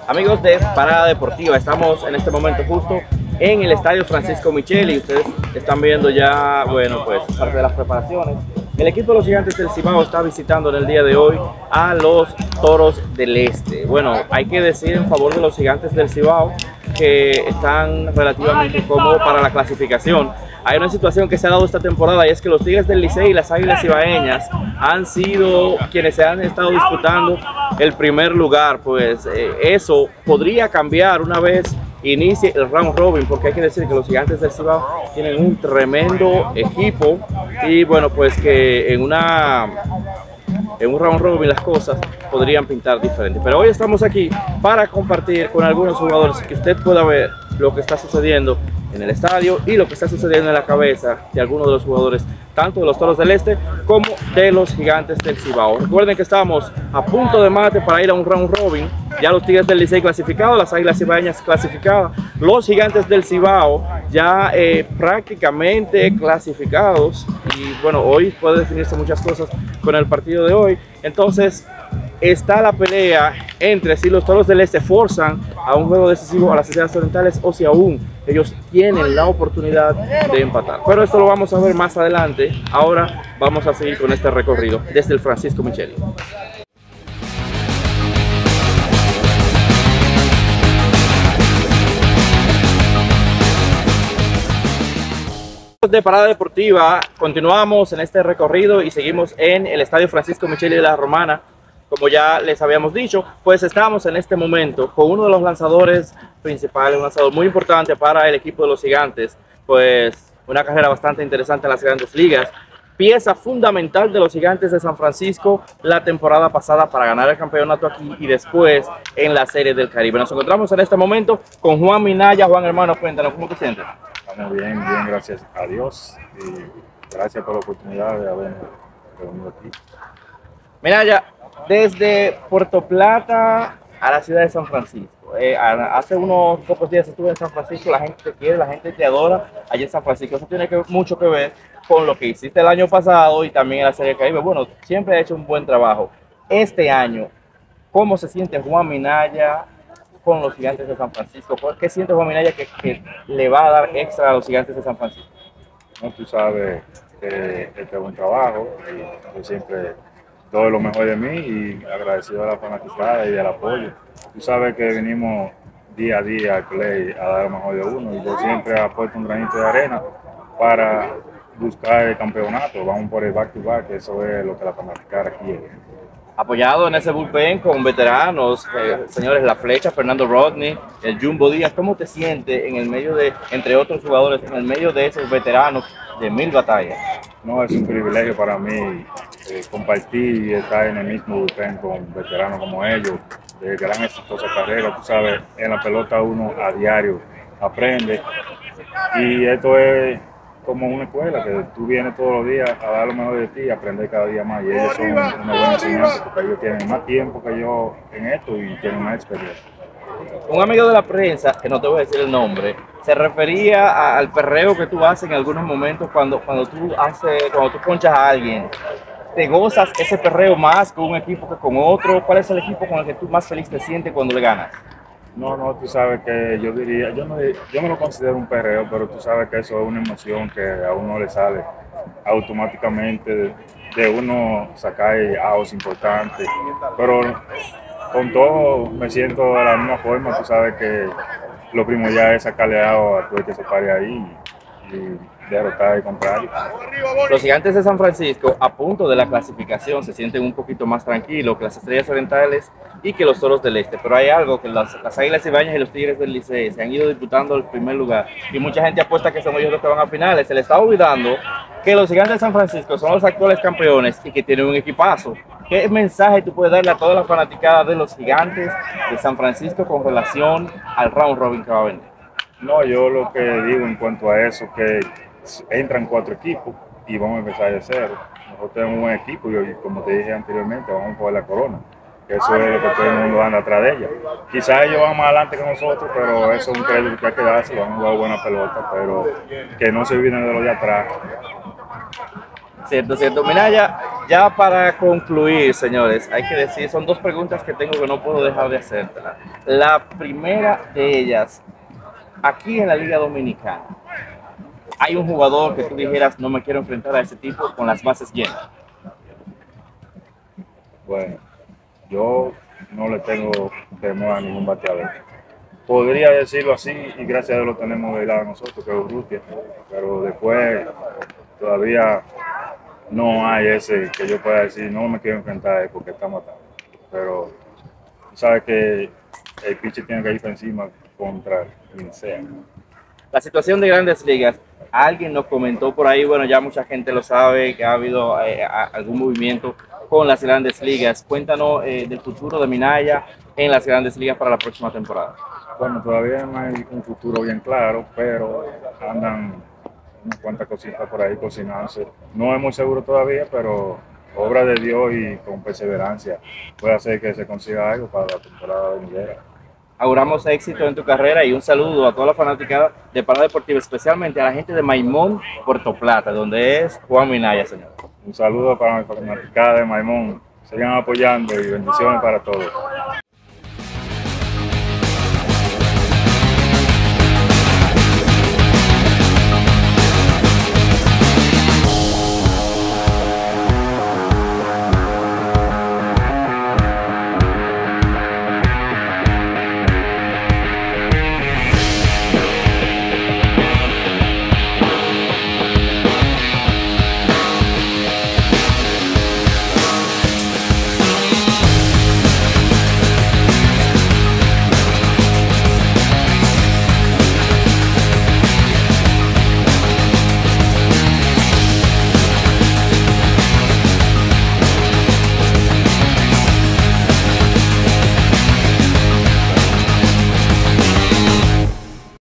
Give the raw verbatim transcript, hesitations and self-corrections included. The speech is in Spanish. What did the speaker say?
Amigos de Parada Deportiva, estamos en este momento justo en el Estadio Francisco Micheli y ustedes están viendo ya, bueno, pues parte de las preparaciones. El equipo de los Gigantes del Cibao está visitando en el día de hoy a los Toros del Este. Bueno, hay que decir en favor de los Gigantes del Cibao que están relativamente cómodos para la clasificación. Hay una situación que se ha dado esta temporada y es que los Tigres del Licey y las Águilas Cibaeñas han sido quienes se han estado disputando el primer lugar. Pues eh, eso podría cambiar una vez inicie el round robin, porque hay que decir que los Gigantes del Cibao tienen un tremendo equipo y bueno, pues que en una en un round robin las cosas podrían pintar diferente. Pero hoy estamos aquí para compartir con algunos jugadores que usted pueda ver lo que está sucediendo en el estadio y lo que está sucediendo en la cabeza de algunos de los jugadores, tanto de los Toros del Este como de los Gigantes del Cibao. Recuerden que estamos a punto de mate para ir a un round robin. Ya los Tigres del Licey clasificados, las Águilas Cibaeñas clasificadas, los Gigantes del Cibao ya eh, prácticamente clasificados. Y bueno, hoy puede definirse muchas cosas con el partido de hoy. Entonces está la pelea entre si los Toros del Este forzan a un juego decisivo a las Estrellas Orientales o si aún ellos tienen la oportunidad de empatar. Pero esto lo vamos a ver más adelante. Ahora vamos a seguir con este recorrido desde el Francisco Micheli. De Parada Deportiva, continuamos en este recorrido y seguimos en el Estadio Francisco Micheli de la Romana. Como ya les habíamos dicho, pues estamos en este momento con uno de los lanzadores principales, un lanzador muy importante para el equipo de los Gigantes, pues una carrera bastante interesante en las grandes ligas, pieza fundamental de los Gigantes de San Francisco la temporada pasada para ganar el campeonato aquí y después en la Serie del Caribe. Nos encontramos en este momento con Juan Minaya. Juan, hermano, cuéntanos, ¿cómo te sientes? Estamos bien, bien, gracias a Dios y gracias por la oportunidad de haberme reunido aquí. Minaya, desde Puerto Plata a la ciudad de San Francisco. Eh, hace unos pocos días estuve en San Francisco, la gente te quiere, la gente te adora allá en San Francisco. Eso tiene que, mucho que ver con lo que hiciste el año pasado y también en la Serie del Caribe. Bueno, siempre ha hecho un buen trabajo. Este año, ¿cómo se siente Juan Minaya con los Gigantes de San Francisco? ¿Qué siente Juan Minaya que, que le va a dar extra a los Gigantes de San Francisco? No, tú sabes que este es buen trabajo y yo siempre doy lo mejor de mí y agradecido a la fanaticada y del apoyo. Tú sabes que venimos día a día al play a dar lo mejor de uno y yo siempre aporto un granito de arena para buscar el campeonato. Vamos por el back to back, eso es lo que la fanaticada quiere. Apoyado en ese bullpen con veteranos, eh, señores La Flecha, Fernando Rodney, el Jumbo Díaz. ¿Cómo te sientes en el medio de, entre otros jugadores, en el medio de esos veteranos de mil batallas? No, es un privilegio para mí eh, compartir y estar en el mismo bullpen con veteranos como ellos, de gran exitosa carrera. Tú sabes, en la pelota uno a diario aprende y esto es como una escuela, que tú vienes todos los días a dar lo mejor de ti y aprender cada día más. Y ellos son una buena enseñanza porque ellos tienen más tiempo que yo en esto y tienen más experiencia. Un amigo de la prensa, que no te voy a decir el nombre, se refería a, al perreo que tú haces en algunos momentos cuando, cuando tú haces, cuando tú ponchas a alguien. ¿Te gozas ese perreo más con un equipo que con otro? ¿Cuál es el equipo con el que tú más feliz te sientes cuando le ganas? No, no, tú sabes que yo diría, yo no, yo no lo considero un perreo, pero tú sabes que eso es una emoción que a uno le sale automáticamente de, de uno sacar outs importantes. Pero con todo me siento de la misma forma, tú sabes que lo primordial es sacarle out a todo el que se pare ahí y derrotar al contrario. Los Gigantes de San Francisco, a punto de la clasificación, se sienten un poquito más tranquilos que las Estrellas Orientales y que los Toros del Este, pero hay algo que las, las Águilas Cibaeñas y los Tigres del Licey se han ido disputando el primer lugar y mucha gente apuesta que son ellos los que van a finales. Se le está olvidando que los Gigantes de San Francisco son los actuales campeones y que tienen un equipazo. ¿Qué mensaje tú puedes darle a toda la fanaticada de los Gigantes de San Francisco con relación al round robin que va a venir? No, yo lo que digo en cuanto a eso, que entran cuatro equipos y vamos a empezar de cero. Nosotros tenemos un buen equipo y como te dije anteriormente, vamos a poner la corona. Eso es lo que todo el mundo anda atrás de ella. Quizás ellos van más adelante que nosotros, pero eso es un crédito que hay que darse, van a jugar buena pelota, pero que no se olviden de los de atrás. Cierto, cierto. Minaya, Ya para concluir, señores, hay que decir, son dos preguntas que tengo que no puedo dejar de hacértela. La primera de ellas, aquí en la Liga Dominicana, ¿hay un jugador que tú dijeras no me quiero enfrentar a ese tipo con las bases llenas? Bueno, yo no le tengo temor a ningún bateador. Podría decirlo así y gracias a Dios lo tenemos de lado nosotros, que es Urrutia, pero después todavía no hay ese que yo pueda decir no me quiero enfrentar a él porque está matando. Pero tú sabes que el pitcher tiene que ir por encima contra quien sea. La situación de Grandes Ligas, alguien nos comentó por ahí, bueno, ya mucha gente lo sabe, que ha habido eh, a- algún movimiento con las Grandes Ligas. Cuéntanos eh, del futuro de Minaya en las Grandes Ligas para la próxima temporada. Bueno, todavía no hay un futuro bien claro, pero andan unas cuantas cositas por ahí cocinándose. No es muy seguro todavía, pero obra de Dios y con perseverancia puede hacer que se consiga algo para la temporada venidera. Auguramos éxito en tu carrera y un saludo a toda la fanaticada de Parada Deportiva, especialmente a la gente de Maimón, Puerto Plata, donde es Juan Minaya, señor. Un saludo para mi fanaticada de Maimón. Sigan apoyando y bendiciones para todos.